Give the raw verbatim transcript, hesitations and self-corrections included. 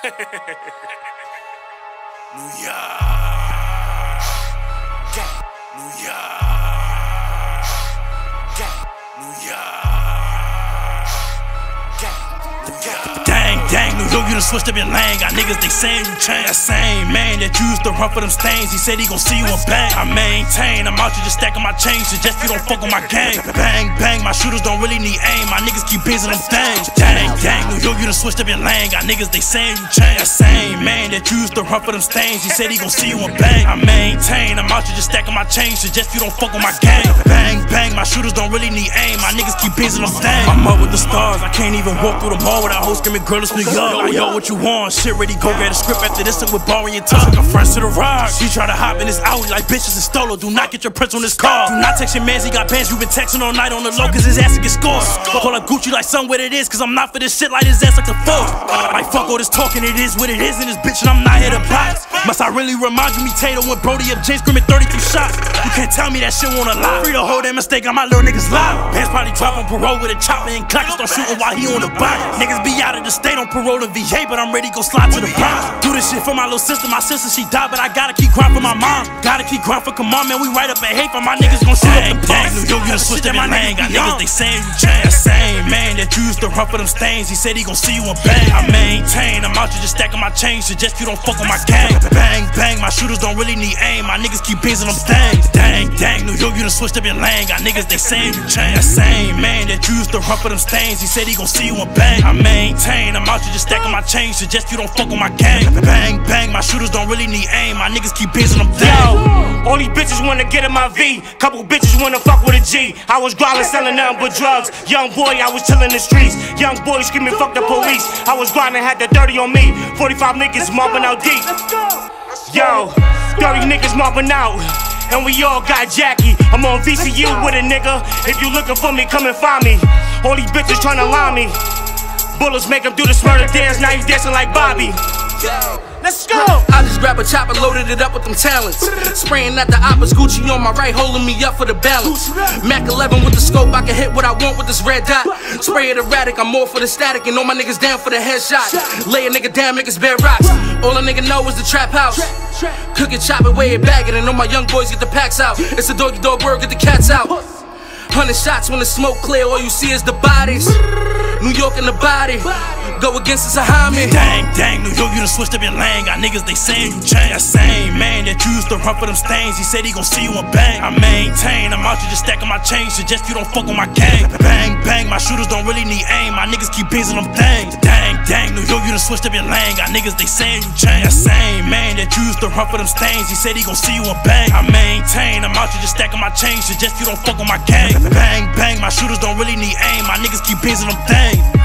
New York, New York, New York, New York. Dang, dang, New York, you done switched up your lane. Got niggas, they saying you changed. That same man that you used to run for them stains, he said he gon' see you in bang. I maintain, I'm out here just stacking my chains, suggest you don't fuck with my gang. Bang, bang, my shooters don't really need aim, my niggas keep busy them things. Dang, dang, New York, you done switched up your lane. Got niggas, they saying you changed. That same man that you used to run for them stains, he said he gon' see you in bang. I maintain, I'm out here just stacking my chains, suggest you don't fuck with my gang. Bang, bang, my shooters don't really need aim, my niggas keep busy them things. I'm up with the stars, I can't even walk through the mall without hoes screaming, girl, it's New York. Like, yo, what you want? Shit ready, go get a script after this and with borrowing your tongue. Like, friends to the rock. She try to hop in his Audi like bitches and stolo. Do not get your prints on this car. Do not text your mans, he got bands. You been texting all night on the low, cause his ass will get scored. Call up Gucci like son what it is, cause I'm not for this shit like his ass like the four. Like, fuck all this talking, it is what it is in this bitch, and I'm not here to box. Must I really remind you me Tato and Brody up James screaming thirty-two shots? You can't tell me that shit won't lie. Free to hold that mistake, got my little niggas live. Pants probably drop on parole with a chopper and clock and start shooting while he on the block. Niggas be out of the state on parole to V A, but I'm ready to go slide to the Bronx. Do this shit for my little sister, my sister she died, but I gotta keep grind for my mom. Gotta keep grind for come on, man, we right up at hate for my niggas gon' shoot up the dang, New York, you done switched up your lane. Got niggas, they saying you changed. That same man that you used to run for them stains, he said he gon' see you in bang. I maintain, I'm out here just stacking my chains, suggest you don't fuck with my gang. Bang, bang, my shooters don't really need aim, my niggas keep busy them things. Dang, dang, New York, you done switched up your lane. Got niggas, they saying you changed. That same man that you used to run for them stains, he said he gon' see you in bang. I maintain, I'm out here just stacking my chains, suggest you don't fuck with my gang. Bang, bang, my shooters don't really need aim, my niggas keep busy them things. Yo, all these bitches wanna get in my V, couple bitches wanna fuck with a G. I was grinding, selling nothing but drugs. Young boy, I was chilling the streets. Young boy screaming, fuck the police. I was grinding, had the thirty on me. forty-five niggas mobbing out deep. Yo, thirty niggas mobbing out, and we all got Jackie. I'm on V C U with a nigga. If you looking for me, come and find me. All these bitches tryna lie me. Bullets make him do the murder dance, now he's dancing like Bobby. Let's go! I just grab a chopper, loaded it up with them talents. Spraying at the oppas, Gucci on my right, holding me up for the balance. Mac eleven with the scope, I can hit what I want with this red dot. Spray it erratic, I'm more for the static, and all my niggas down for the headshot. Lay a nigga down, niggas bare rocks. All a nigga know is the trap house. Cook it, chop it, weigh it, bag it, and all my young boys get the packs out. It's a doggy dog world, get the cats out. Hundred shots when the smoke clear, all you see is the bodies. New York in the body, go against us a homie. Dang, dang, New York, you done switched up your lane. Got niggas, they saying you changed. That same man that you used to run for them stains, he said he gon' see you in bang. I maintain, I'm out here just stacking my chains, suggest you don't fuck with my gang. Bang, bang, my shooters don't really need aim, my niggas keep busy them things. Dang, dang, New York, you done switched up your lane. Got niggas, they saying you changed. That same man that you used to run for them stains, he said he gon' see you in bang. I maintain, I'm out here just stacking my chains, suggest you don't fuck with my gang. Bang, bang, my shooters don't really need aim, my niggas keep busy them things.